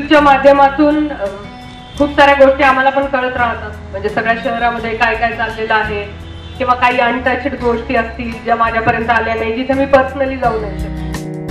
न्यूजच्या माध्यमातून खूप साऱ्या गोष्टी आम्हाला पण कळत राहतात. म्हणजे सगळ्या शहरामध्ये काय काय चाललेलं आहे किंवा काही अनटचड गोष्टी असतील ज्या माझ्यापर्यंत आल्या नाही, जिथे मी पर्सनली जाऊ नाही शकते.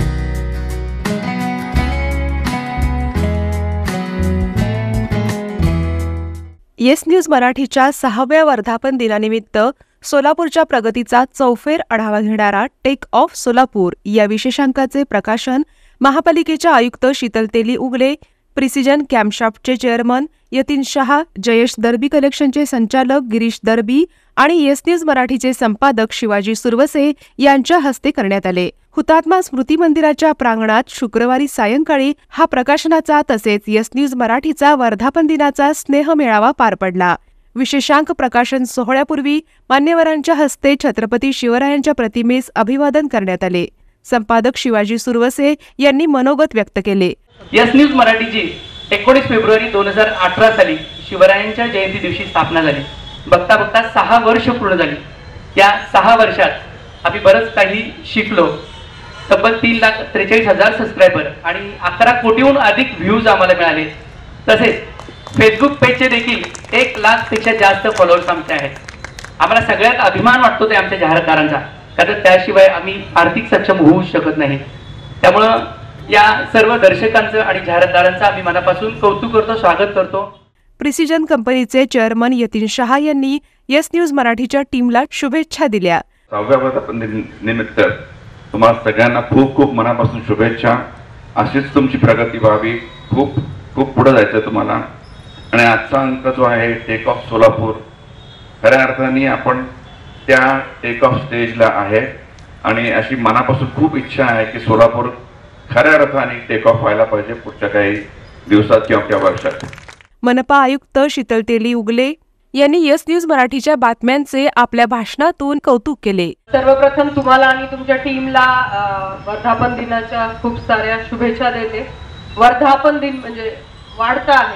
येस न्यूज मराठीच्या 6व्या वर्धापन दिनानिमित्त सोलापूरच्या प्रगतीचा चौफेर आढावा घेणारा टेक ऑफ सोलापूर या विशेषांकाचे प्रकाशन महापालिकेच्या आयुक्त शीतल तेली उगले, प्रिसिजन कॅम्पशाफ्टचे चेअरमन यतीन शहा, जयेश दर्बी कलेक्शनचे संचालक गिरीश दर्बी आणि येस न्यूज मराठीचे संपादक शिवाजी सुरवसे यांच्या हस्ते करण्यात आले. हुतात्मा स्मृती मंदिराच्या प्रांगणात शुक्रवारी सायंकाळी हा प्रकाशनाचा तसेच येस न्यूज मराठीचा वर्धापन दिनाचा स्नेह मेळावा पार पडला. विशेषांक प्रकाशन सोहळ्यापूर्वी मान्यवरांच्या हस्ते छत्रपती शिवरायांच्या प्रतिमेस अभिवादन करण्यात आले. संपादक शिवाजी सुरवसे यांनी मनोगत व्यक्त केले. येस न्यूज मराठीची 19 फेब्रुवारी 2018 साली शिवरायांच्या जयंती दिवशी स्थापना झाली. बघता बघता 6 वर्ष पूर्ण झाली. या 6 वर्षात आम्ही बरंच काही शिकलो. तब्बल 3,43,000 सबस्क्रायबर आणि 11 कोटीहून अधिक व्ह्यूज आम्हाला मिळाले. तसेच फेसबुक पेजचे देखील 1 लाखपेक्षा जास्त फॉलोअर्स आमचे आहेत. आम्हाला सगळ्यात अभिमान वाटतो ते आमच्या जाहिरातदारांचा, कारण त्याशिवाय आम्ही आर्थिक सक्षम होऊ शकत नाही. त्यामुळं या सर्व दर्शकांचं आणि जाहिरातदारांचं आम्ही मनापासून कौतुक करतो, स्वागत करतो. प्रिसिजन कंपनीचे चेअरमन यतीन शहा यांनी येस न्यूज मराठीच्या टीमला शुभेच्छा दिल्या. 6व्या वर्धापन निमित्त तुम्हाला सगळ्यांना खूप खूप मनापासून शुभेच्छा. अशीच तुमची प्रगती व्हावी, खूप खूप पुढे जायचं तुम्हाला. आणि आजचा अंक जो आहे टेक ऑफ सोलापूर, खऱ्या अर्थाने आपण त्या टेक ऑफ स्टेजला आहे आणि अशी मनापासून खूप इच्छा आहे की सोलापूर खऱ्या अर्थाने टेक ऑफ व्हायला पाहिजे पुढच्या काही दिवसात किंवा वर्षात. मनपा आयुक्त शीतल तेली उगले यांनी येस न्यूज मराठीच्या बातम्यांचे आपल्या भाषणातून कौतुक केले. सर्वप्रथम तुम्हाला आणि तुमच्या टीमला वर्धापन दिनाच्या खूप साऱ्या शुभेच्छा देते. वर्धापन दिन म्हणजे वाढता आहे,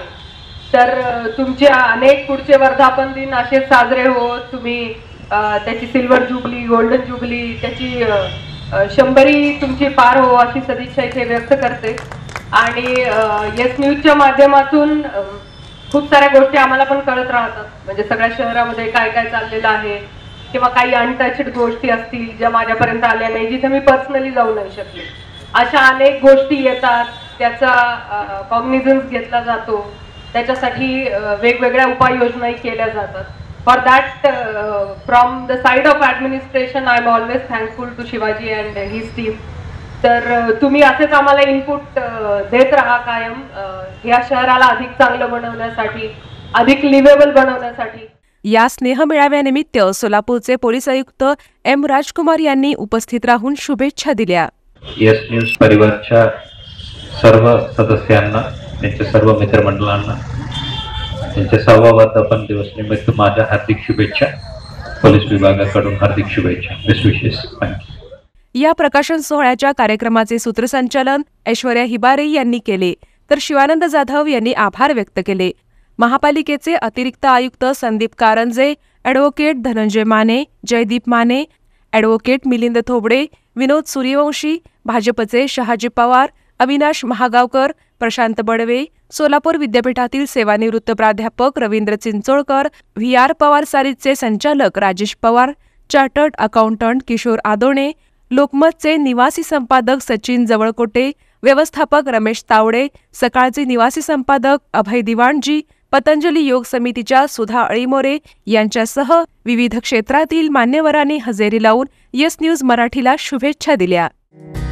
तर तुमचे अनेक पुढचे वर्धापन दिन असेच साजरे हो. तुम्ही त्याची सिल्वर जुबली, गोल्डन जुबली, त्याची 100री तुमची पार हो अशी सदिच्छा इथे व्यक्त करते. आणि येस न्यूजच्या माध्यमातून खूप साऱ्या गोष्टी आम्हाला पण कळत राहतात. म्हणजे सगळ्या शहरामध्ये काय काय चाललेलं आहे किंवा काही अनटचड गोष्टी असतील ज्या माझ्यापर्यंत आल्या नाही, जिथे मी पर्सनली जाऊ नाही शकले, अशा अनेक गोष्टी येतात. त्याचा कॉग्निझन्स घेतला जातो, त्याच्यासाठी वेगवेगळ्या उपाययोजनाही केल्या जातात. For that from the side of administration I am always thankful to Shivaji and his team. तर तुम्ही असेच आम्हाला इनपुट देत राहा कायम, या शहराला अधिक चांगलं बनवण्यासाठी, अधिक लिव्हेबल बनवण्यासाठी. या स्नेह मेळाव्यानिमित्त सोलापूरचे पोलीस आयुक्त एम राजकुमार यांनी उपस्थित राहून शुभेच्छा दिल्या. येस न्यूज परिवारच्या सर्व सदस्यांना, त्यांच्या सर्व मित्रमंडळांना त्यांच्या 6व्या वर्धापन दिवस निमित्त माझ्या हार्दिक शुभेच्छा. पोलीस विभागाकडून हार्दिक शुभेच्छा. Best wishes. थँक्यू. या प्रकाशन सोहळ्याच्या कार्यक्रमाचे सूत्रसंचालन ऐश्वर्या हिबारे यांनी केले, तर शिवानंद जाधव यांनी आभार व्यक्त केले. महापालिकेचे अतिरिक्त आयुक्त संदीप कारंजे, ॲडव्होकेट धनंजय माने, जयदीप माने, ॲडव्होकेट मिलिंद थोबडे, विनोद सूर्यवंशी, भाजपचे शहाजी पवार, अविनाश महागावकर, प्रशांत बडवे, सोलापूर विद्यापीठातील सेवानिवृत्त प्राध्यापक रवींद्र चिंचोळकर, व्ही.आर. पवार सारीजचे संचालक राजेश पवार, चार्टर्ड अकाउंटंट किशोर आदोणे, लोकमतचे निवासी संपादक सचिन जवळकोटे, व्यवस्थापक रमेश तावडे, सकाळचे निवासी संपादक अभय दिवाणजी, पतंजली योग समितीच्या सुधा अळीमोरे यांच्यासह विविध क्षेत्रातील मान्यवरांनी हजेरी लावून येस न्यूज मराठीला शुभेच्छा दिल्या.